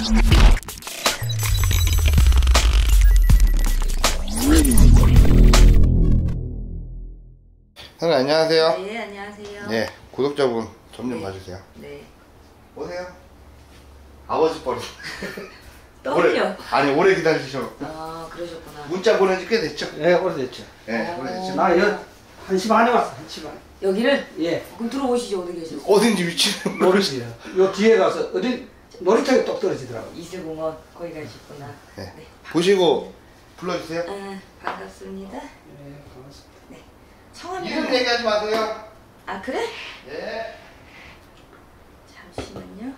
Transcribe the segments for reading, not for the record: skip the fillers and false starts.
선생님 안녕하세요. 네, 안녕하세요. 네, 구독자분 좀 네. 봐주세요. 네. 오세요. 아버지 뻘이. 떠올려. 오래 기다리셔. 아, 그러셨구나. 문자 보낸 지 꽤 됐죠? 네, 오래됐죠. 네, 오래됐죠. 나 여 1시 반에 왔어, 1시 반. 여기를? 예. 그럼 들어오시죠, 어디 계세요? 어딘지 위치는 모르시요. 요 뒤에 가서 어디 놀이터에 똑 떨어지더라고. 이슬공원 거기 가셨구나. 네. 네. 보시고 불러주세요. 반갑습니다. 네, 반갑습니다. 네. 성함이 이름 얘기하지 마세요. 아, 그래? 네. 잠시만요.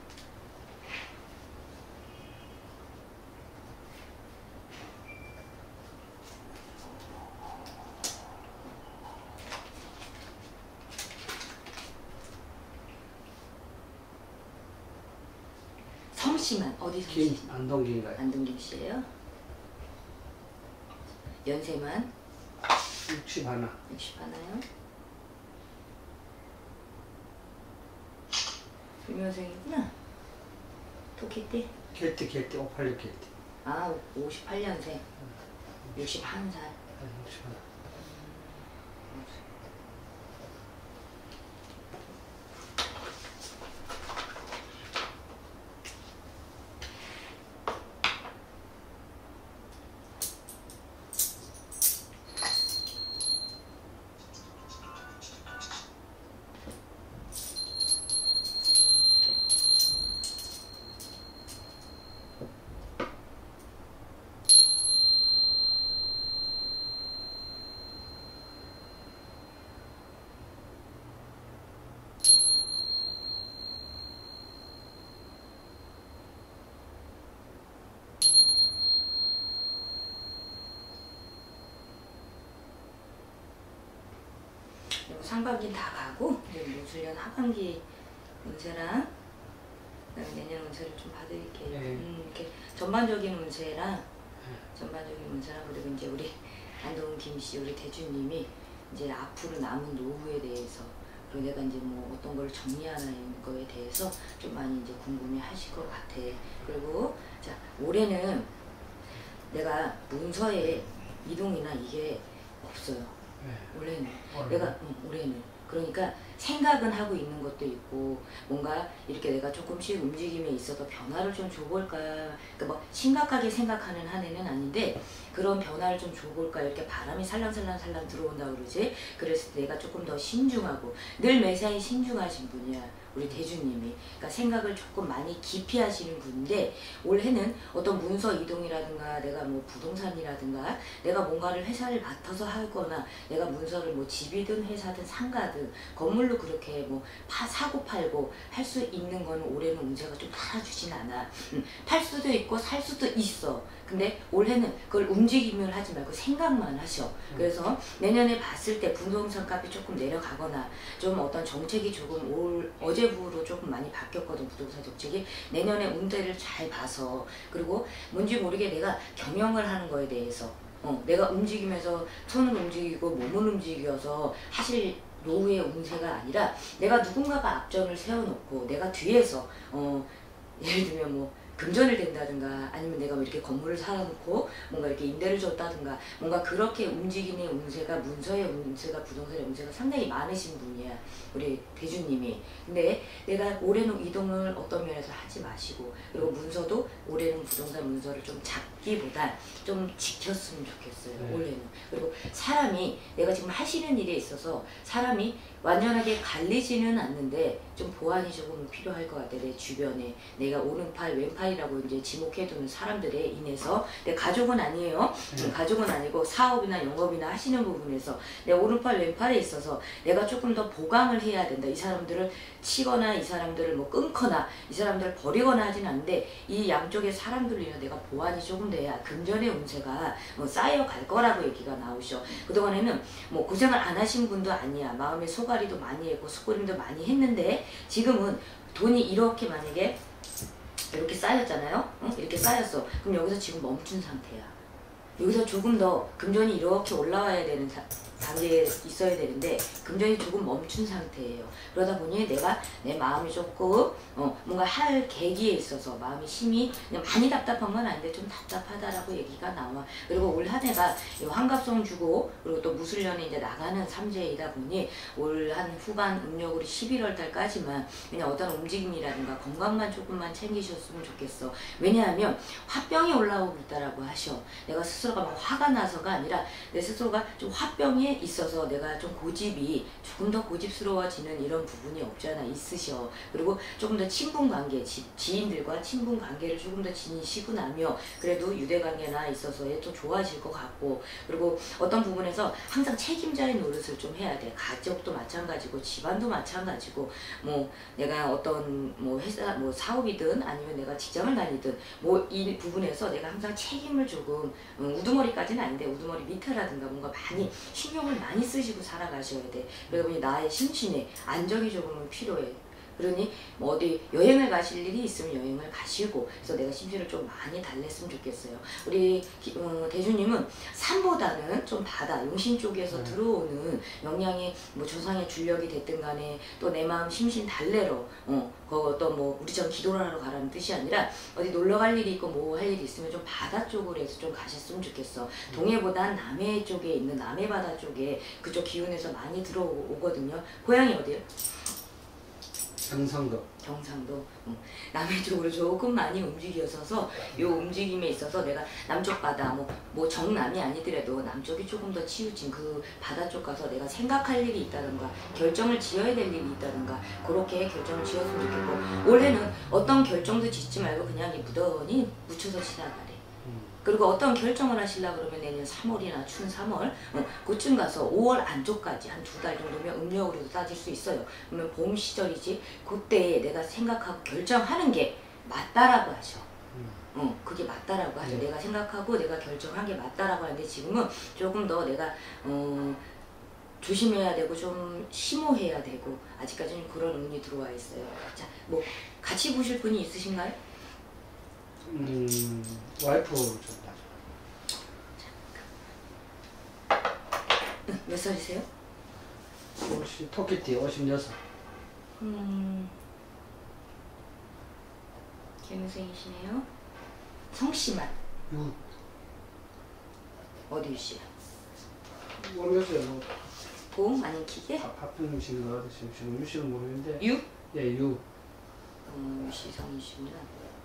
성씨만 어디 성씨? 안동기인가요? 안동김 씨예요. 연세만 60 하나. 60 하나요? 유명생이구나. 토끼띠? 겔띠, 58년 겔띠. 아, 58년생. 61살. 60 하나. 상반기는 다 가고 이제 무술년 하반기 운세랑 그다음에 내년 운세를 좀 봐드릴게요. 네. 이렇게 전반적인 운세랑 그리고 이제 우리 안동 김씨 우리 대주님이 이제 앞으로 남은 노후에 대해서 그리고 내가 이제 뭐 어떤 걸 정리하는 거에 대해서 좀 많이 이제 궁금해하실 것 같아. 그리고 자 올해는 내가 문서에 이동이나 이게 없어요. 올해는 내가 올해는 그러니까 생각은 하고 있는 것도 있고 뭔가 이렇게 내가 조금씩 움직임에 있어서 변화를 좀 줘볼까, 그러니까 뭐 심각하게 생각하는 한 해는 아닌데 그런 변화를 좀 줘볼까 이렇게 바람이 살랑살랑 들어온다 그러지. 그래서 내가 조금 더 신중하고 늘 매사에 신중하신 분이야 우리 대주님이. 그러니까 생각을 조금 많이 깊이 하시는 분인데 올해는 어떤 문서 이동이라든가 내가 뭐 부동산이라든가 내가 뭔가를 회사를 맡아서 하거나 내가 문서를 뭐 집이든 회사든 상가든 건물로 그렇게 뭐 사고 팔고 할 수 있는 거는 올해는 운세가 좀 달아주진 않아. 팔 수도 있고 살 수도 있어. 근데 올해는 그걸 움직임을 하지 말고 생각만 하셔. 그래서 내년에 봤을 때 부동산 값이 조금 내려가거나 좀 어떤 정책이 조금 어제부로 조금 많이 바뀌었거든. 부동산 정책이 내년에 운대를 잘 봐서 그리고 뭔지 모르게 내가 경영을 하는 거에 대해서 내가 움직이면서 손을 움직이고 몸을 움직여서 사실 노후의 운세가 아니라 내가 누군가가 앞전을 세워놓고 내가 뒤에서 예를 들면 뭐 금전을 댄다든가 아니면 내가 뭐 이렇게 건물을 사놓고 뭔가 이렇게 임대를 줬다든가 뭔가 그렇게 움직이는 운세가 문서의 운세가 부동산의 운세가 상당히 많으신 분이야 우리 대주님이. 근데 내가 올해는 이동을 어떤 면에서 하지 마시고 그리고 문서도 올해는 부동산 문서를 좀 잡기보다 좀 지켰으면 좋겠어요. 올해는. 그리고 사람이 내가 지금 하시는 일에 있어서 사람이 완전하게 갈리지는 않는데 좀 보완이 조금 필요할 것 같아. 내 주변에 내가 오른팔 왼팔이라고 이제 지목해두는 사람들에 인해서 내 가족은 아니에요. 가족은 아니고 사업이나 영업이나 하시는 부분에서 내 오른팔 왼팔에 있어서 내가 조금 더 보강을 해야 된다. 이 사람들을 치거나 이 사람들을 뭐 끊거나 이 사람들을 버리거나 하진 않는데 이 양쪽의 사람들로 인해 내가 보완이 조금 돼야 금전의 운세가 쌓여갈 거라고 얘기가 나오셔. 그동안에는 뭐 고생을 안 하신 분도 아니야. 마음의 소가리도 많이 했고 숙고림도 많이 했는데 지금은 돈이 이렇게 만약에 이렇게 쌓였잖아요. 이렇게 쌓였어. 그럼 여기서 지금 멈춘 상태야. 여기서 조금 더 금전이 이렇게 올라와야 되는 단계에 있어야 되는데 금전이 조금 멈춘 상태예요. 그러다 보니 내가 내 마음이 조금 뭔가 할 계기에 있어서 마음이 심히 그냥 많이 답답한 건 아닌데 좀 답답하다라고 얘기가 나와. 그리고 올 한 해가 환갑성 주고 그리고 또 무술년에 이제 나가는 삼재이다 보니 올 한 후반 음력으로 11월 달까지만 그냥 어떤 움직임이라든가 건강만 조금만 챙기셨으면 좋겠어. 왜냐하면 화병이 올라오고 있다라고 하셔. 내가 스스로가 막 화가 나서가 아니라 내 스스로가 좀 화병에 있어서 내가 좀 고집이 조금 더 고집스러워지는 이런 부분이 없지 않아 있으셔. 그리고 조금 더 친분 관계, 지인들과 친분 관계를 조금 더 지니시고 나며 그래도 유대 관계나 있어서에 또 좋아질 것 같고, 그리고 어떤 부분에서 항상 책임자의 노릇을 좀 해야 돼. 가족도 마찬가지고 집안도 마찬가지고 뭐 내가 어떤 뭐 회사 뭐 사업이든 아니면 내가 직장을 다니든 뭐 이 부분에서 내가 항상 책임을 조금 우두머리까지는 아닌데 우두머리 밑에라든가 뭔가 많이 신경을 많이 쓰시고 살아가셔야 돼. 그러다 보니 나의 심신에 안정이 조금은 필요해. 그러니 뭐 어디 여행을 가실 일이 있으면 여행을 가시고, 그래서 내가 심신을 좀 많이 달랬으면 좋겠어요. 우리 대주님은 산보다는 좀 바다, 용신 쪽에서 들어오는 영향이 뭐 조상의 줄력이 됐든 간에 또 내 마음 심신 달래러 어떤 뭐 우리처럼 기도를 하러 가라는 뜻이 아니라 어디 놀러 갈 일이 있고 뭐 할 일이 있으면 좀 바다 쪽으로 해서 좀 가셨으면 좋겠어. 동해보단 남해 쪽에 있는 남해 바다 쪽에 그쪽 기운에서 많이 들어오거든요. 고향이 어디요? 경상도. 경상도. 남해 쪽으로 조금 많이 움직여서서 이 움직임에 있어서 내가 남쪽 바다 뭐 정남이 아니더라도 남쪽이 조금 더 치우친 그 바다 쪽 가서 내가 생각할 일이 있다든가 결정을 지어야 될 일이 있다든가 그렇게 결정을 지었으면 좋겠고, 올해는 어떤 결정도 짓지 말고 그냥 무던히 묻혀서 지나가래. 그리고 어떤 결정을 하시려고 그러면 내년 3월이나 춘 3월 그쯤 가서 5월 안쪽까지 한 2달 정도면 음력으로도 따질 수 있어요. 그러면 봄 시절이지. 그때 내가 생각하고 결정하는 게 맞다라고 하셔. 그게 맞다라고 하죠. 내가 생각하고 내가 결정한 게 맞다라고 하는데 지금은 조금 더 내가 조심해야 되고 좀 심오해야 되고 아직까지는 그런 운이 들어와 있어요. 자, 뭐 같이 보실 분이 있으신가요? 와이프 좀 몇 살이세요? 토끼띠 56. 개무생이시네요. 성씨만 유. 어디 유씨야? 모르겠어요. 뭐 봄 아니면 기계? 파평유신가 어디서 지금 유씨는 모르겠는데. 유? 예, 유. 유씨 성이시구나.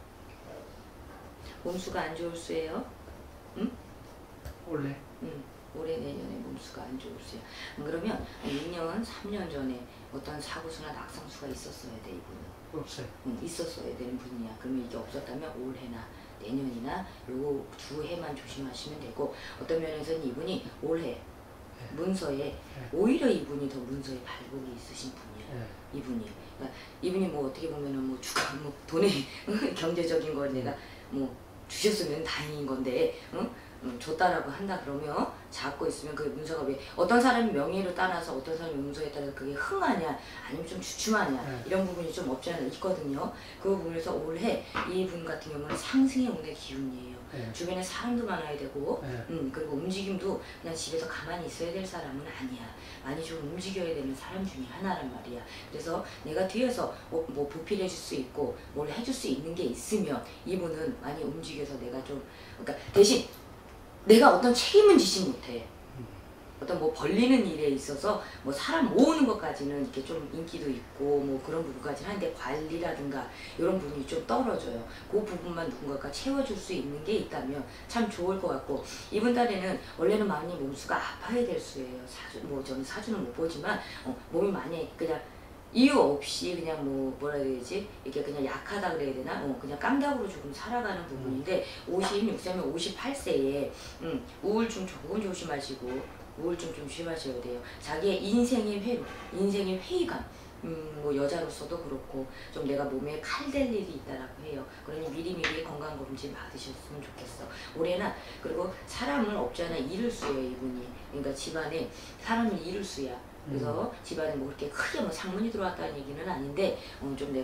몸수가 안 좋을 수예요. 응? 올해. 올해 내년에 몸수가 안 좋을 수야. 그러면 2년, 3년 전에 어떤 사고수나 낙상수가 있었어야 돼, 이분은. 없어요. 있었어야 되는 분이야. 그러면 이게 없었다면 올해나 내년이나 요 두 해만 조심하시면 되고, 어떤 면에서는 이분이 올해 문서에 오히려 이분이 더 문서에 발복이 있으신 분이야. 이분이. 그러니까 이분이 뭐 어떻게 보면은 뭐 주가 뭐 돈의 경제적인 걸 내가 뭐 주셨으면 다행인 건데, 줬다라고 한다 그러면 잡고 있으면 그 문서가 왜 어떤 사람이 명예로 따라서 어떤 사람이 문서에 따라서 그게 흥하냐 아니면 좀 주춤하냐 이런 부분이 좀 없지 않아 있거든요. 그 부분에서 올해 이분 같은 경우는 상승의 운의 기운이에요. 주변에 사람도 많아야 되고 그리고 움직임도 그냥 집에서 가만히 있어야 될 사람은 아니야. 많이 좀 움직여야 되는 사람 중에 하나란 말이야. 그래서 내가 뒤에서 뭐 보필해 줄 수 있고 뭘 해줄 수 있는 게 있으면 이분은 많이 움직여서 내가 좀, 그러니까 대신 내가 어떤 책임은 지지 못해. 어떤 뭐 벌리는 일에 있어서 뭐 사람 모으는 것까지는 이렇게 좀 인기도 있고 뭐 그런 부분까지 하는데 관리라든가 이런 부분이 좀 떨어져요. 그 부분만 누군가가 채워줄 수 있는 게 있다면 참 좋을 것 같고, 이분 딸에는 원래는 많이 몸수가 아파야 될 수예요. 뭐 저는 사주는 못 보지만 몸이 많이 그냥 이유 없이 그냥 뭐라 해야 되지? 이게 그냥 약하다 그래야 되나? 그냥 깡다구로 조금 살아가는 부분인데 56세면 58세에 우울증 조금 조심하시고 우울증 좀 조심하셔야 돼요. 자기의 인생의 회로, 인생의 회의감, 뭐 여자로서도 그렇고 좀 내가 몸에 칼댈 일이 있다라고 해요. 그러니 미리미리 건강검진 받으셨으면 좋겠어. 올해나. 그리고 사람을 없지 않아 잃을 수예요, 이분이. 그러니까 집안에 사람을 잃을 수야. 그래서 집안에 뭐 그렇게 크게 뭐 상문이 들어왔다는 얘기는 아닌데 좀 내가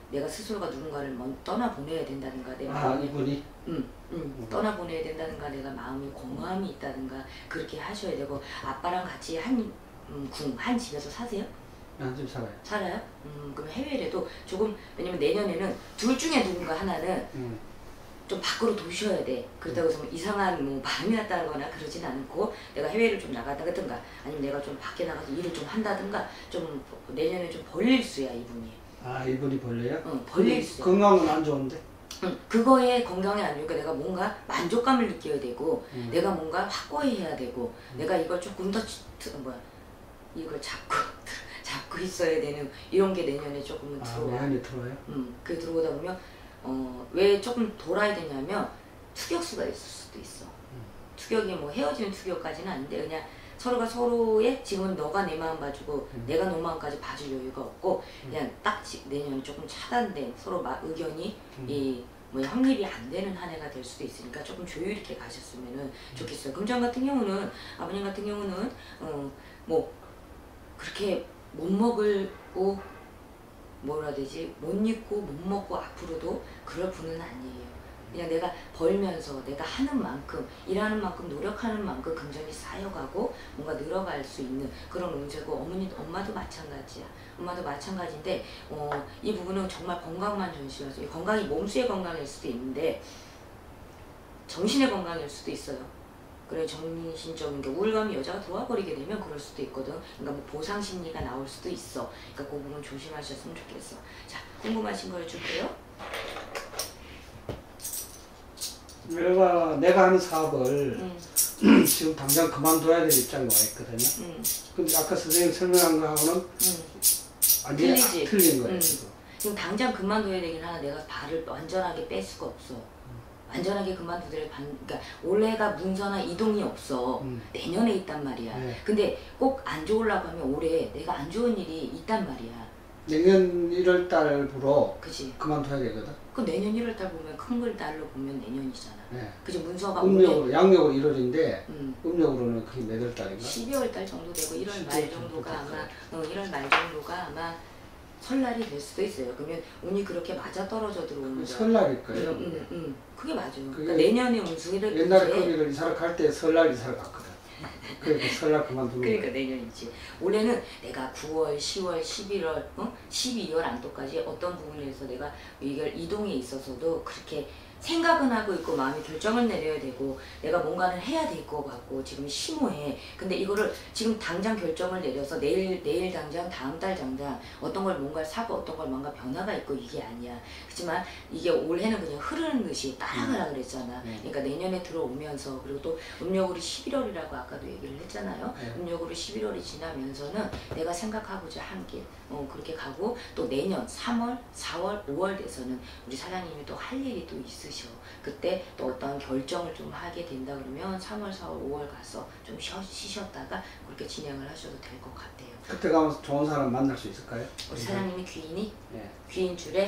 내가 스스로가 누군가를 떠나보내야 된다든가 내 아, 마음에 이분이? 떠나보내야 된다든가 내가 마음에 공허함이 있다든가 그렇게 하셔야 되고 아빠랑 같이 한 집에서 사세요? 한집 살아요. 살아요? 그럼 해외라도 조금 왜냐면 내년에는 둘 중에 누군가 하나는 좀 밖으로 도셔야 돼. 그렇다고 해서 뭐 이상한 뭐 바람이 났다거나 그러진 않고 내가 해외를 좀 나가다든가 아니면 내가 좀 밖에 나가서 일을 좀 한다든가 좀 내년에 좀 벌릴 수야 이분이. 아, 이분이 벌레요? 응, 벌릴 수. 건강은 안 좋은데? 그거에 건강에 안 좋으니까 내가 뭔가 만족감을 느껴야 되고 내가 뭔가 확고해야 되고 내가 이걸 조금 더 이걸 잡고 있어야 되는 이런 게 내년에 조금은 들어와. 내년에 들어와요? 그게 들어오다 보면 왜 조금 돌아야 되냐면 투격수가 있을 수도 있어. 투격이 뭐 헤어지는 투격까지는 아닌데 그냥 서로가 서로의 지금 너가 내 마음 봐주고 내가 너 마음까지 봐줄 여유가 없고 그냥 딱 내년 조금 차단된 서로 의견이 확립이 안 되는 한 해가 될 수도 있으니까 조금 조율 있게 가셨으면 좋겠어요. 금전 같은 경우는 아버님 같은 경우는 뭐 그렇게 못 먹고 뭐라 해야 되지 못 입고 못 먹고 앞으로도 그럴 분은 아니에요. 그냥 내가 벌면서 내가 하는 만큼 일하는 만큼 노력하는 만큼 금전이 쌓여가고 뭔가 늘어갈 수 있는 그런 운세고 엄마도 마찬가지야. 엄마도 마찬가지인데 이 부분은 정말 건강만 전시해서 건강이 몸수의 건강일 수도 있는데 정신의 건강일 수도 있어요. 그래 정신적인 게 우울감이 여자가 들어와 버리게 되면 그럴 수도 있거든. 그러니까 뭐 보상 심리가 나올 수도 있어. 그러니까 그 부분 조심하셨으면 좋겠어. 자, 궁금하신 거 해줄게요. 내가 하는 사업을 지금 당장 그만둬야 될 입장에 와 있거든요. 근데 아까 선생님 설명한 거하고는 완전히 틀린 거예요. 지금 당장 그만둬야 되긴 하나 내가 발을 완전하게 뺄 수가 없어. 완전하게 그만두더라도 그러니까 올해가 문서나 이동이 없어. 내년에 있단 말이야. 네. 근데 꼭 안 좋으려고 하면 올해 내가 안 좋은 일이 있단 말이야. 내년 1월 달부로 그치. 그만둬야 되거든. 그 내년 1월 달 보면 큰 걸 달로 보면 내년이잖아. 네. 그치 문서가 음력으로 양력으로 1월인데 음력으로는 그게 몇 월 달인가? 12월 달 정도 되고 1월 말 정도가 아마 1월 말 정도가 아마 설날이 될 수도 있어요. 그러면 운이 그렇게 맞아 떨어져 들어오는 거야. 설날일 거예요. 그게 맞아요. 그러니까 내년에 운수를 옛날에 거기를 이사를 갈 때 설날 이사를 갔거든. 그러니까 설날 그만두는 그러니까 내년이지. 올해는 내가 9월, 10월, 11월, 12월 안도까지 어떤 부분에서 내가 이걸 이동에 있어서도 그렇게 생각은 하고 있고 마음의 결정을 내려야 되고 내가 뭔가를 해야 될 것 같고 지금 심오해. 근데 이거를 지금 당장 결정을 내려서 내일 당장 다음 달 당장 어떤 걸 뭔가를 사고 어떤 걸 뭔가 변화가 있고 이게 아니야. 그렇지만 이게 올해는 그냥 흐르는 듯이 따라가라 그랬잖아. 그러니까 내년에 들어오면서 그리고 또 음력으로 11월이라고 아까도 얘기를 했잖아요. 음력으로 11월이 지나면서는 내가 생각하고자 한 길 그렇게 가고 또 내년 3월, 4월, 5월 돼서는 우리 사장님이 또 할 일이 또 있으셔. 그때 또 어떤 결정을 좀 하게 된다 그러면 3월, 4월, 5월 가서 좀 쉬셨다가 그렇게 진행을 하셔도 될 것 같아요. 그때 가면 좋은 사람 만날 수 있을까요? 우리 사장님이 귀인이? 네. 귀인줄에?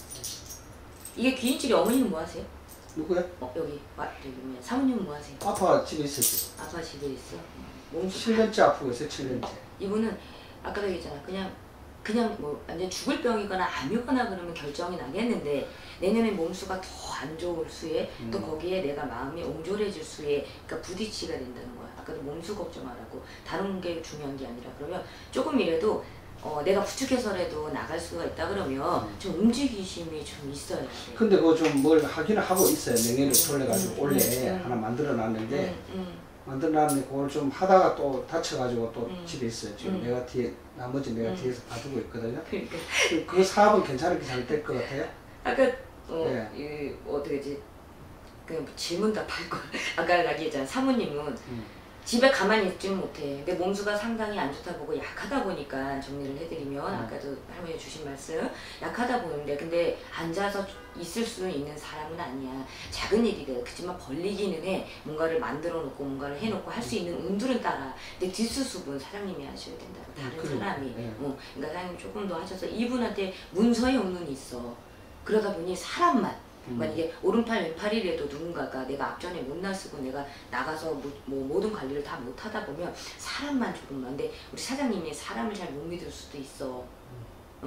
이게 귀인줄이 어머니는 뭐 하세요? 누구야? 여기 사모님은 뭐 하세요? 아빠 집에 있어 지금. 아빠 집에 있어? 몸수 7년째 아프고 있어요. 7년째. 이분은 아까도 얘기했잖아. 그냥 뭐 완전 죽을 병이거나 암이거나 그러면 결정이 나겠는데 내년에 몸수가 더 안 좋을 수에 또 거기에 내가 마음이 옹졸해질 수에 그러니까 부딪히가 된다는 거야. 아까도 몸수 걱정하라고 다른 게 중요한 게 아니라 그러면 조금이라도 내가 부축해서라도 나갈 수가 있다 그러면 좀 움직이심이 좀 있어야 돼. 근데 그거 좀 뭘 하기는 하고 있어요. 명예를 돌려가지고 원래 하나 만들어 놨는데 만들어 놨는데 그걸 좀 하다가 또 다쳐가지고 또 집에 있어요. 지금 내가 나머지 내가 뒤에서 봐주고 있거든요. 그러니까. 그 사업은 괜찮게 잘 될 것 같아요? 아까 네. 어떻게지? 그냥 질문 답할 걸. 아까 얘기했잖아. 사모님은 집에 가만히 있지는 못해. 근데 몸수가 상당히 안 좋다 보고 약하다 보니까 정리를 해드리면 아까도 할머니 주신 말씀 약하다 보는데 근데 앉아서 있을 수 있는 사람은 아니야. 작은 일이래. 그렇지만 벌리기는 해. 뭔가를 만들어 놓고 뭔가를 해놓고 할 수 있는 운들은 따라. 근데 뒷수습은 사장님이 하셔야 된다고. 다른 사람이. 그러니까 사장님 조금 더 하셔서 이분한테 문서에 운운이 있어. 그러다 보니 사람만 만약에 오른팔 왼팔이라도 누군가가 내가 앞전에 못 나서고 내가 나가서 뭐 모든 관리를 다 못하다 보면 사람만 조금만. 근데 우리 사장님이 사람을 잘 못 믿을 수도 있어. 응?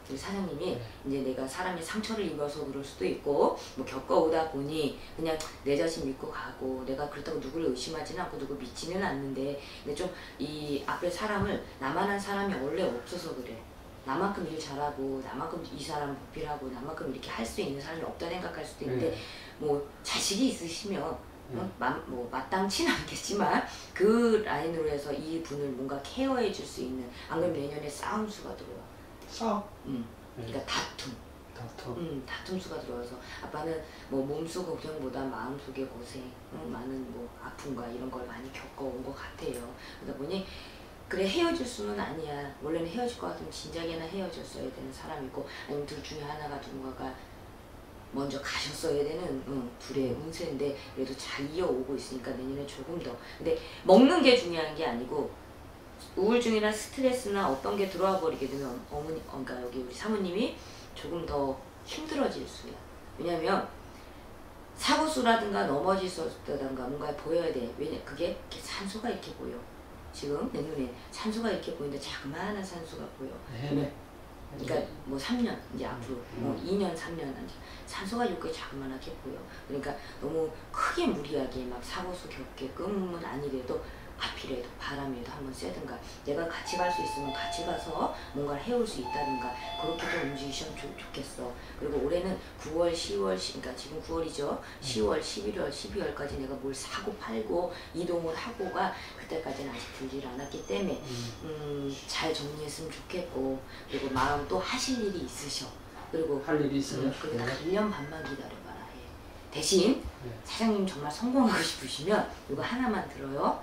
우리 사장님이 이제 내가 사람이 상처를 입어서 그럴 수도 있고 뭐 겪어오다 보니 그냥 내 자신 믿고 가고 내가 그렇다고 누구를 의심하지는 않고 누구 믿지는 않는데 근데 좀 이 앞에 사람을 나만한 사람이 원래 없어서 그래. 나만큼 일 잘하고 나만큼 이 사람 보필하고 나만큼 이렇게 할 수 있는 사람이 없다 생각할 수도 있는데 뭐 자식이 있으시면 뭐 마땅치는 않겠지만 그 라인으로 해서 이 분을 뭔가 케어해 줄 수 있는 안 그러면 내년에 싸움수가 들어와. 싸움? 그러니까 다툼. 다툼수가 들어와서 아빠는 뭐 몸속 걱정보다 마음속의 고생, 많은 뭐 아픔과 이런 걸 많이 겪어온 것 같아요. 그러다 보니 그래 헤어질 수는 아니야. 원래는 헤어질 것 같으면 진작에나 헤어졌어야 되는 사람이고 아니면 둘 중에 하나가 누군가가 먼저 가셨어야 되는 둘의 운세인데 그래도 잘 이어오고 있으니까 내년에 조금 더 근데 먹는 게 중요한 게 아니고 우울증이나 스트레스나 어떤 게 들어와 버리게 되면 어머니, 그러니까 여기 우리 사모님이 조금 더 힘들어질 수야. 왜냐면 사고수라든가 넘어지셨다든가 뭔가 보여야 돼. 왜냐 그게 이렇게 산소가 이렇게 보여. 지금 내 눈에 산소가 이렇게 보이는데 자그마한 산소가 보여. 네네. 그러니까 뭐 3년 이제 앞으로 뭐 2년 3년 산소가 이렇게 자그만하게 보여. 그러니까 너무 크게 무리하게 막 사고수 겪게끔은 아니래도 하필이라도 바람이라도 한번 쐬든가 내가 같이 갈 수 있으면 같이 가서 뭔가를 해올 수 있다든가 그렇게 좀 움직이시면 좋겠어. 그리고 올해는 9월, 10월, 그러니까 지금 9월이죠. 10월, 11월, 12월까지 내가 뭘 사고 팔고 이동을 하고가 그때까지는 아직 들질 않았기 때문에 잘 정리했으면 좋겠고 그리고 마음 또 하실 일이 있으셔. 그리고 할 일이 있어요? 그리고 딱 1년 반만 기다려봐라. 대신 사장님 정말 성공하고 싶으시면 이거 하나만 들어요.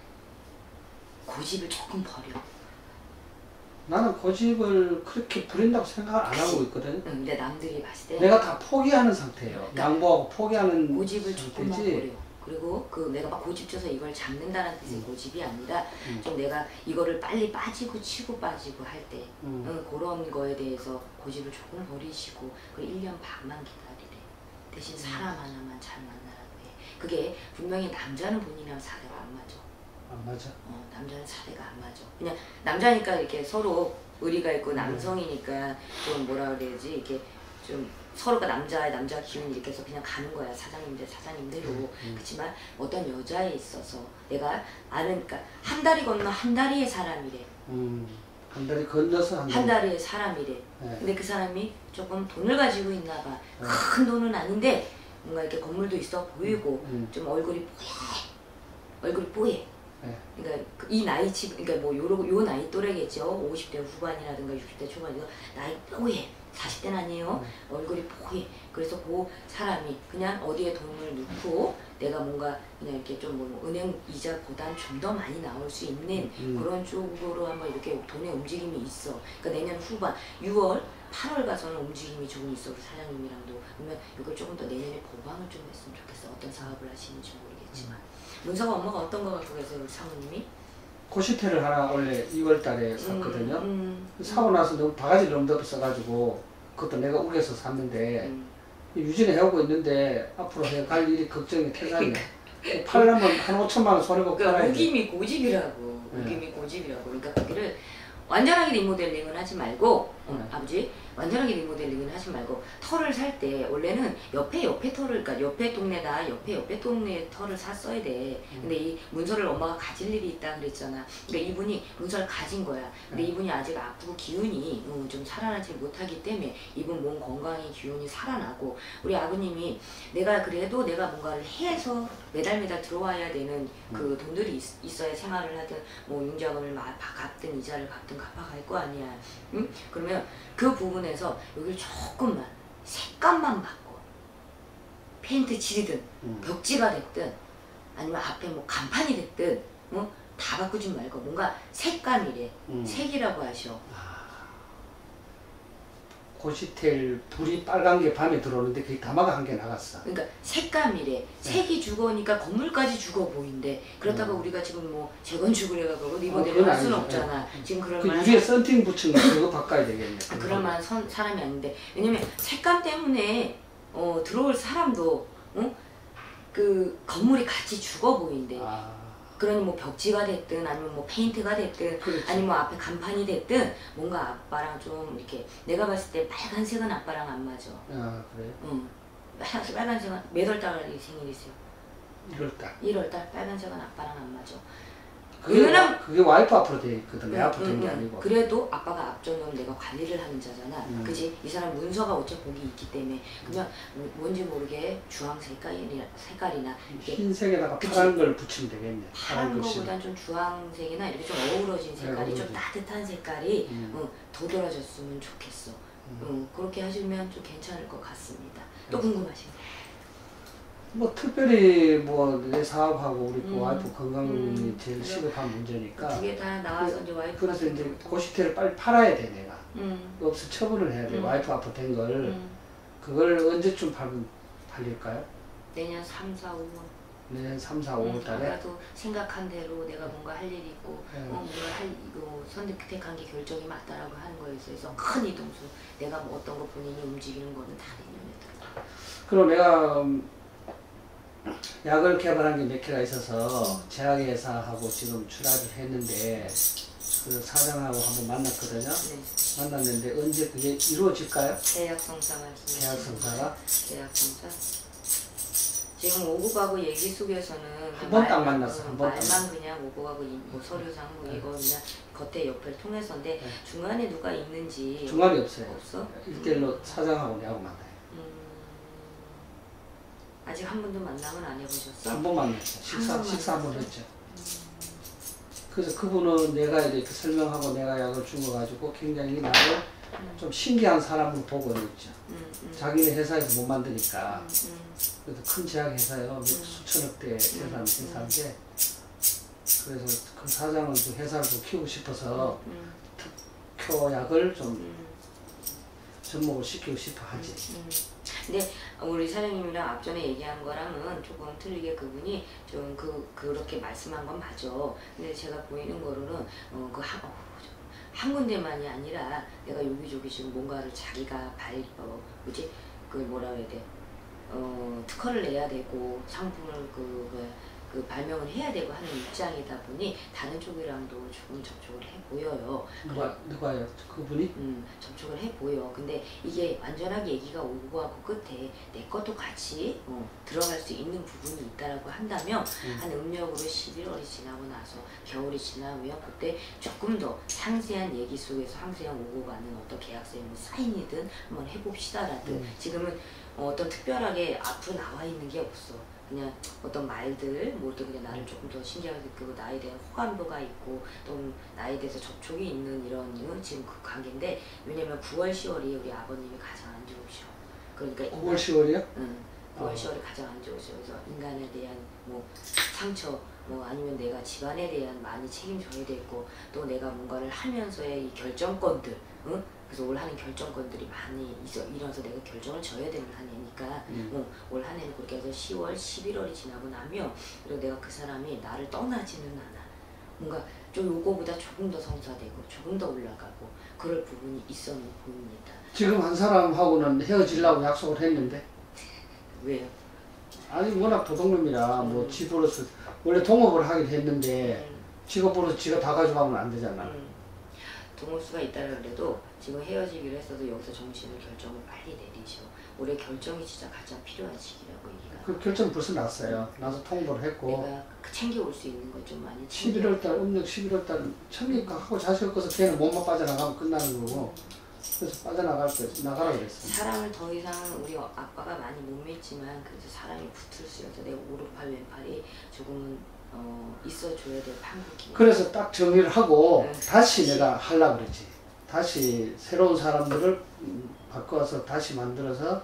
고집을 조금 버려. 나는 고집을 그렇게 부린다고 생각을 안 하고 있거든. 근데 남들이 봤을 때 내가 다 포기하는 상태예요. 그러니까 양보하고 포기하는 고집을 조금만 상태지. 버려. 그리고 그 내가 막 고집져서 이걸 잡는다는 뜻의 고집이 아니라 좀 내가 이거를 빨리 빠지고 치고 빠지고 할 때 그런 거에 대해서 고집을 조금 버리시고 그 1년 반만 기다리래. 대신 사람 하나만 잘 만나라고 해. 그게 분명히 남자는 본인이랑 사대가 안 맞아. 안 맞아. 남자는 사대가 안 맞아. 그냥 남자니까 이렇게 서로 의리가 있고 남성이니까 좀 뭐라 그래야지 이렇게 좀 서로가 남자 기운이 이렇게 해서 그냥 가는 거야. 사장님들 사장님대로. 그렇지만 어떤 여자에 있어서 내가 아는 그러니까 한 다리 건너 한 다리의 사람이래. 한 다리 건너서 한 다리의 사람이래. 네. 근데 그 사람이 조금 돈을 가지고 있나 봐. 큰 돈은 아닌데 뭔가 이렇게 건물도 있어 보이고 좀 얼굴이 뽀얘. 네. 그러니까 이 나이 그러니까 뭐 요 나이 또래겠죠. 50대 후반이라든가 60대 초반이라든가 나이 뽀얘. 40대는 아니에요. 얼굴이 뽀얘. 그래서 그 사람이 그냥 어디에 돈을 넣고 내가 뭔가 그냥 이렇게 좀 뭐 은행 이자보단 좀 더 많이 나올 수 있는 그런 쪽으로 한번 이렇게 돈의 움직임이 있어. 그러니까 내년 후반 6월 8월 가서는 움직임이 조금 있어. 우리 사장님이랑도. 그러면 이걸 조금 더 내년에 보강을 좀 했으면 좋겠어. 어떤 사업을 하시는지 모르겠지만. 문서가 엄마가 어떤 거 갖고 계세요, 우리 사모님이? 고시테를 하나 원래 2월 달에 샀거든요. 사고 나서 너무 바가지를 너무 덮어 써가지고 그것도 내가 우겨서 샀는데 유지는 해오고 있는데 앞으로 갈 일이 걱정이 태산이야. 팔려면 한 5천만 원 손해보고 그러니까 팔아야 돼. 우김이 고집이라고. 우김이 고집이라고. 그러니까 거기를 완전하게 리모델링을 하지 말고 아버지 완전하게 리모델링을 하지 말고 털을 살 때 원래는 옆에 털을 그러니까 옆에 동네다 옆에 동네 털을 샀어야 돼. 근데 이 문서를 엄마가 가질 일이 있다 그랬잖아. 그러니까 이분이 문서를 가진 거야. 근데 이분이 아직 아프고 기운이 좀 살아나지 못하기 때문에 이분 몸 건강이 기운이 살아나고 우리 아버님이 내가 그래도 내가 뭔가를 해서 매달 들어와야 되는 그 돈들이 있어야 생활을 하든 뭐 융자금을 갚든 이자를 갚든 갚아갈 거 아니야. 응? 그러면 그 부분에서 여기를 조금만 색감만 바꿔. 페인트 칠이든 벽지가 됐든 아니면 앞에 뭐 간판이 됐든 다 바꾸지 말고 뭔가 색감이래. 색이라고 하셔. 고시텔 불이 빨간 게 밤에 들어오는데 그게 가마가 한 개 나갔어. 그러니까 색감이래. 색이 죽으니까 건물까지 죽어 보인대. 그렇다고 우리가 지금 뭐 재건축을 해가지고 리모델링 할 수는 없잖아. 지금 그럴 그 만한 위에 썬팅 붙인 거 그거 바꿔야 되겠네. 그럴 만한 사람이 아닌데 왜냐면 색감 때문에 들어올 사람도 그 건물이 같이 죽어 보인대. 그러니 뭐 벽지가 됐든 아니면 뭐 페인트가 됐든 그렇지. 아니면 뭐 앞에 간판이 됐든 뭔가 아빠랑 좀 이렇게 내가 봤을 때 빨간색은 아빠랑 안 맞아. 아 그래요? 응. 빨간색은 몇 월 달이 생일이세요? 1월달. 1월달 빨간색은 아빠랑 안 맞아. 그게 와이프 앞으로 돼 있거든. 내 앞으로 된 게 아니고. 그래도 아빠가 앞전은 내가 관리를 하는 자잖아. 그지? 이 사람 문서가 어차피 거기 있기 때문에 그러면 뭔지 모르게 주황 색깔이나 이게 흰색에다가 그치? 파란 걸 붙이면 되겠네. 파란 글씨. 거보단 좀 주황색이나 이렇게 좀 어우러진 색깔이 좀 어우러진. 따뜻한 색깔이 도드라졌으면 좋겠어. 그렇게 하시면 좀 괜찮을 것 같습니다. 또 궁금하신 거? 뭐 특별히 뭐 내 사업하고 우리 그 와이프 건강이 제일 시급한 문제니까. 두 개 다 나와서 이제 와이프 그래서 이제 고시태를 빨리 팔아야 돼 내가. 없어 처분을 해야 돼. 와이프 앞으로 된 걸. 그걸 언제쯤 팔릴까요? 내년 3, 4, 5월. 내년 3, 4, 5월 달에. 나도 생각한 대로 내가 뭔가 할 일이 있고 뭔가 이거 선택한 게 결정이 맞다라고 하는 거에 있어서 큰 이동수 내가 뭐 어떤 거 본인이 움직이는 거는 다 내년에 들어. 그리고 내가 약을 개발한 게 몇 개가 있어서 제약회사하고 지금 출합을 했는데 그 사장하고 한번 만났거든요. 네. 만났는데 언제 그게 이루어질까요? 계약성사 말씀하시는 계약성사가? 계약성사? 지금 오고 가고 얘기 속에서는 한 번 딱 만났어. 한 번. 말만 그냥 오고 가고 뭐 서류상 뭐 이거 그냥 겉에 옆을 통해서인데 중간에 누가 있는지 중간이 없어요. 없어? 1대1로 사장하고 내하고 만나요. 아직 한 번도 만남은 안 해보셨어? 한 번 만났죠. 한 번 식사 한 번 만났어요? 했죠. 그래서 그분은 내가 이렇게 설명하고 내가 약을 준 거 가지고 굉장히 나를 좀 신기한 사람으로 보고 있죠. 자기네 회사에서 못 만드니까. 그래서 큰 제약회사요. 수천억대 회사인데 그래서 그 사장은 그 회사를 좀 키우고 싶어서 특효약을 좀 접목을 시키고 싶어 하지. 근데 우리 사장님이랑 앞전에 얘기한 거랑은 조금 틀리게 그분이 좀 그렇게 말씀한 건 맞아. 근데 제가 보이는 거로는 한 군데만이 아니라 내가 여기저기 지금 뭔가를 자기가 뭐지? 그 뭐라 그래야 돼? 특허를 내야 되고 상품을 그 발명을 해야 되고 하는 입장이다 보니 다른 쪽이랑도 조금 접촉을 해 보여요. 누가요? 그분이? 접촉을 해 보여. 근데 이게 완전하게 얘기가 오고 가고 끝에 내 것도 같이 들어갈 수 있는 부분이 있다라고 한다면 한 음력으로 11월이 지나고 나서 겨울이 지나면 그때 조금 더 상세한 얘기 속에서 상세한 오고 가는 어떤 계약서에 뭐 사인이든 한번 해봅시다라든 지금은 어떤 특별하게 앞으로 나와 있는 게 없어. 그냥 어떤 말들 뭐 이렇게 그냥 나를 조금 더 신기하게 느끼고 나에 대한 호감도가 있고 또 나에 대해서 접촉이 있는 이런 지금 그 관계인데 왜냐면 9월 10월이 우리 아버님이 가장 안 좋으셔. 그러니까 9월 10월이요? 응. 9월 10월이 가장 안 좋으셔. 그래서 인간에 대한 뭐 상처 뭐 아니면 내가 집안에 대한 많이 책임져야 되고 또 내가 뭔가를 하면서의 이 결정권들 응? 그래서 올 한해 결정권들이 많이 일어나서 내가 결정을 져야 되는 한 해니까 올 한해는 그렇게 해서 10월, 11월이 지나고 나면 그리고 내가 그 사람이 나를 떠나지는 않아. 뭔가 좀 요거보다 조금 더 성사되고 조금 더 올라가고 그럴 부분이 있어 보입니다. 지금 한 사람하고는 헤어지려고 약속을 했는데 왜요? 아니 워낙 도둑놈이라 뭐 집으로서 원래 동업을 하긴 했는데 직업으로서 지가 다 가져가면 안 되잖아. 동업수가 있다라 그래도 지금 헤어지기로 했어도 여기서 정신을 결정을 빨리 내리셔. 올해 결정이 진짜 가장 필요한 시기라고 얘기가. 그 결정 벌써 났어요. 나서 통보를 했고. 내가 챙겨올 수 있는 걸 좀 많이 11월달 음력 11월달 챙기하고 자식 얻고서 걔는 몸만 빠져나가면 끝나는 거고. 그래서 빠져나갈 때 나가라 그랬어. 사람을 더 이상 우리 아빠가 많이 못 믿지만 그래서 사람이 붙을 수 있어서 내가 오른팔 왼팔이 조금은 있어줘야 될 판국이. 그래서 딱 정리를 하고 다시 내가 하려고 그랬지. 다시 새로운 사람들을 바꿔서 다시 만들어서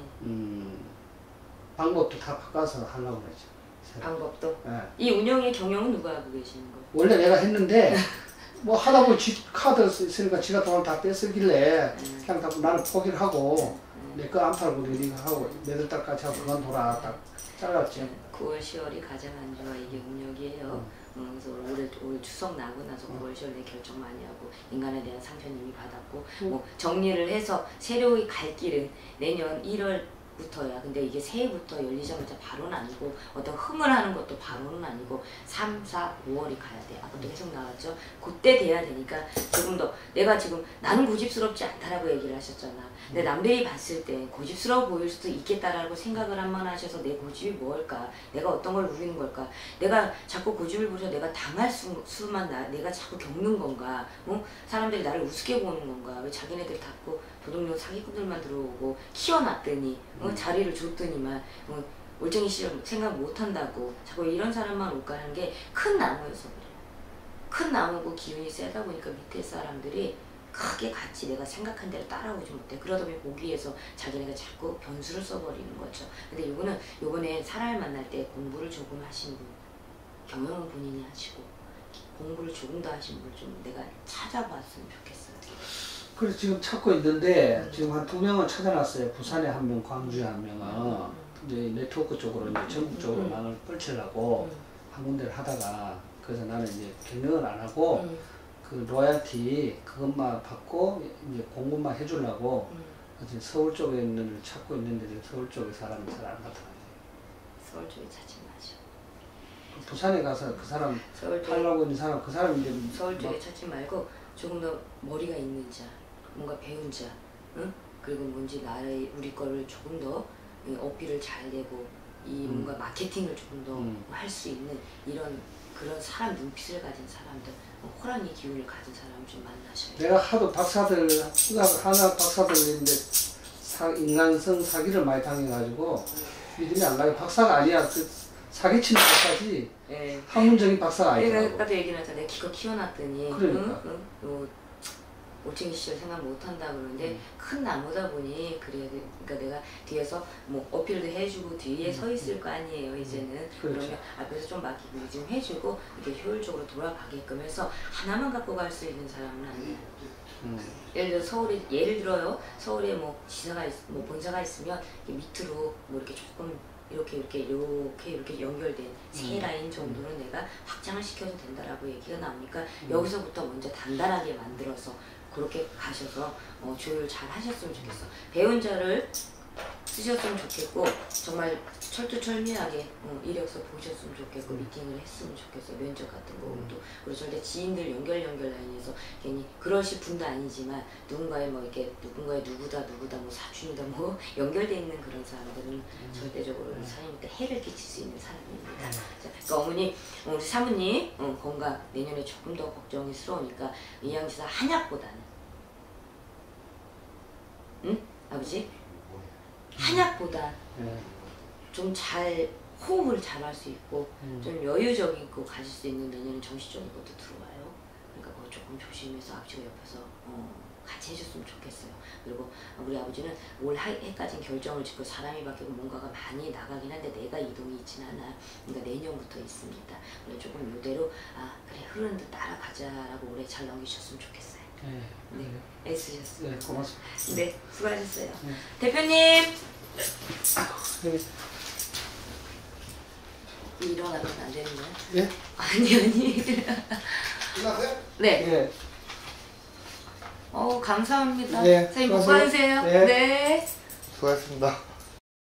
방법도 다 바꿔서 하려고 그랬지. 방법도? 네. 이 운영의 경영은 누가 하고 계시는 거예요? 원래 내가 했는데 뭐 하다 보니 지 카드 있으니까 지가 돈을 다 뺏으길래 그냥 다 나는 포기를 하고 내 거 안 팔고 리딩 하고 매달 달까지 하고 그만둬라 딱 잘랐지. 9월 10월이 가장 안 좋아. 이게 음력이에요. 그래서 올 추석 나고 나서 9월 10월에 결정 많이 하고 인간에 대한 상처는 이미 받았고 뭐 정리를 해서 새로이 갈 길은 내년 1월 부터야. 근데 이게 새해부터 열리자마자 바로는 아니고 어떤 흥을 하는 것도 바로는 아니고 3, 4, 5월이 가야 돼. 아까도 계속 나왔죠. 그때 돼야 되니까 조금 더 내가 지금 나는 고집스럽지 않다라고 얘기를 하셨잖아. 근데 남들이 봤을 때 고집스러워 보일 수도 있겠다라고 생각을 한번 하셔서 내 고집이 뭘까? 내가 어떤 걸 누리는 걸까? 내가 자꾸 고집을 부려 내가 당할 수만 내가 자꾸 겪는 건가? 사람들이 나를 우습게 보는 건가? 왜 자기네들 자꾸 도둑놈 사기꾼들만 들어오고 키워놨더니 자리를 줬더니만 올챙이 씨를 생각 못한다고 자꾸 이런 사람만 올 가는 게 큰 나무여서 그래. 큰 나무고 기운이 세다 보니까 밑에 사람들이 크게 같이 내가 생각한 대로 따라오지 못해. 그러다 보니 보기에서 자기네가 자꾸 변수를 써버리는 거죠. 근데 요번에 사람을 만날 때 공부를 조금 하신 분, 경영은 본인이 하시고 공부를 조금 더 하신 분 좀 내가 찾아봤으면 좋겠어요. 그래서 지금 찾고 있는데 지금 한 2명은 찾아놨어요. 부산에 1명, 광주에 1명은 이제 네트워크 쪽으로 이제 전국 쪽으로 나를 펼치려고 한 군데를 하다가 그래서 나는 이제 경영을 안 하고 그 로얄티 그것만 받고 이제 공부만 해주려고 이제 서울 쪽에 있는 걸 찾고 있는데 서울 쪽에 사람이 잘 안 나타나요. 서울 쪽에 찾지 마죠. 부산에 가서 그 사람 서울 쪽에 하려고 있는 사람 그 사람이 이제 서울 쪽에 찾지 말고 조금 더 머리가 있는 자, 뭔가 배운 자, 응? 그리고 뭔지 나의 우리 거를 조금 더 어필을 잘 내고 이 뭔가 마케팅을 조금 더 할 수 있는 이런 그런 사람 눈빛을 가진 사람들, 호랑이 기운을 가진 사람을 좀 만나셔야 돼요. 내가 하도 박사들 하나 박사들인데 인간성 사기를 많이 당해가지고 믿음이 안 가요. 박사가 아니야. 그 사기치는 박사지. 네. 학문적인 박사가 아니야. 내가 아까도 얘기를 했잖아. 내가 기껏 키워놨더니 그러니까. 올챙이 씨를 생각 못한다 그러는데 큰 나무다 보니 그래야 돼. 그러니까 내가 뒤에서 뭐 어필도 해주고 뒤에 서 있을 거 아니에요 이제는. 그렇죠. 그러면 앞에서 좀 맡기고 좀 해주고 이렇게 효율적으로 돌아가게끔 해서 하나만 갖고 갈 수 있는 사람은 아니에요. 예를 들어요 서울에 뭐 지사가 뭐 본사가 있으면 밑으로 뭐 이렇게 조금 이렇게 연결된 세 라인 정도는 내가 확장을 시켜도 된다라고 얘기가 나오니까 여기서부터 먼저 단단하게 만들어서 그렇게 가셔서 조율 잘 하셨으면 좋겠어. 배운 자를 쓰셨으면 좋겠고 정말 철두철미하게 이력서 보셨으면 좋겠고 미팅을 했으면 좋겠어요. 면접 같은 거도. 그리고 절대 지인들 연결 라인에서 괜히 그러실 분도 아니지만 누군가의 뭐 이렇게 누군가의 누구다 뭐 사촌이다 뭐 연결돼 있는 그런 사람들은 절대적으로 사장님한테 해를 끼칠 수 있는 사람입니다. 자, 그러니까 어머니 우리 사모님 건강 내년에 조금 더 걱정스러우니까 이양지사 한약보다는 응? 아버지? 한약보다 좀 잘 호흡을 잘 할 수 있고 좀 여유적인 거 가질 수 있는 내년에 정신적인 것도 들어와요. 그러니까 그거 조금 조심해서 아버지가 옆에서 같이 해줬으면 좋겠어요. 그리고 우리 아버지는 올 해까지는 결정을 짓고 사람이 바뀌고 뭔가가 많이 나가긴 한데 내가 이동이 있진 않아. 그러니까 내년부터 있습니다. 그래서 조금 이대로 그래 흐르는 듯 따라가자라고 올해 잘 넘기셨으면 좋겠어요. 네, 애쓰셨어요. 네, 고맙습니다. 네, 수고하셨어요. 대표님! 일어나면 안 되는 거야? 예? 아니. 끝났어요? 네. 예. 감사합니다. 네, 선생님, 복 수고하세요. 받으세요. 네. 네. 수고하셨습니다.